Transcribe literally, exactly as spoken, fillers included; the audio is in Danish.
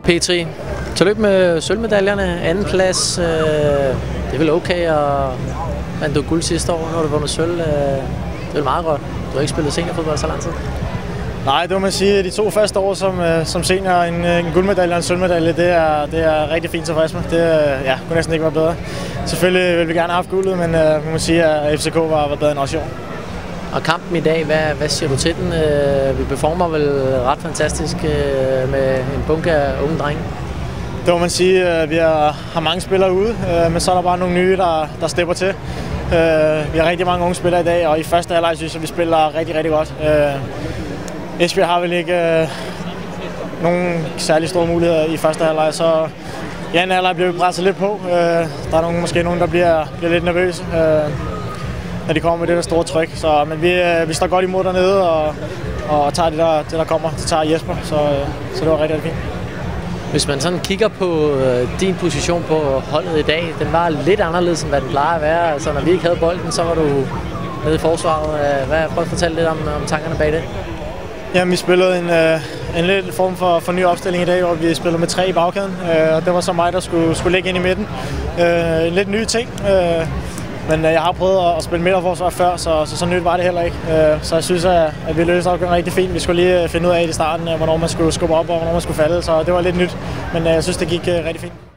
Petri, tillykke med sølvmedaljerne, anden plads. Øh, det er vel okay, og vandt du guld sidste år, når du vundet sølv. Øh, det er vel meget godt. Du har ikke spillet seniorfodbold så lang tid. Nej, det må man sige. De to første år som, som senior, en, en guldmedalje og en sølvmedalje, det er, det er rigtig fint tilfreds med. Det ja, kunne næsten ikke være bedre. Selvfølgelig ville vi gerne have haft guldet, men uh, man må sige, at F C K var, var bedre end os i år. Og kampen i dag, hvad, hvad siger du til den? Uh, vi performer vel ret fantastisk uh, med en bunke af unge drenge. Det må man sige. Vi har, har mange spillere ude, uh, men så er der bare nogle nye, der, der stepper til. Uh, vi har rigtig mange unge spillere i dag, og i første halvleg synes jeg, vi spiller rigtig, rigtig godt. Uh, Esbjerg har vel ikke øh, nogen særlig store muligheder i første halvleg, så i anden halvleg bliver vi presset lidt på. Øh, der er nogen, måske nogen, der bliver, bliver lidt nervøse, øh, når de kommer med det der store tryk. Så, men vi, øh, vi står godt imod dernede og, og tager det der, det, der kommer. Det tager Jesper, så, øh, så det var rigtig, rigtig fint. Hvis man sådan kigger på øh, din position på holdet i dag, den var lidt anderledes, end hvad den plejer at være. Altså, når vi ikke havde bolden, så var du nede i forsvaret. Hvad, prøv at fortælle lidt om, om tankerne bag det. Jamen, vi spillede en, øh, en lidt form for, for ny opstilling i dag, hvor vi spillede med tre i bagkæden, øh, og det var så mig, der skulle, skulle ligge ind i midten. Øh, en lidt ny ting, øh, men jeg har prøvet at spille midterforsvar før, så, så så nyt var det heller ikke. Øh, så jeg synes, at, at vi løste opgaven rigtig fint. Vi skulle lige finde ud af i starten, hvornår man skulle skubbe op og hvornår man skulle falde, så det var lidt nyt, men øh, jeg synes, det gik øh, rigtig fint.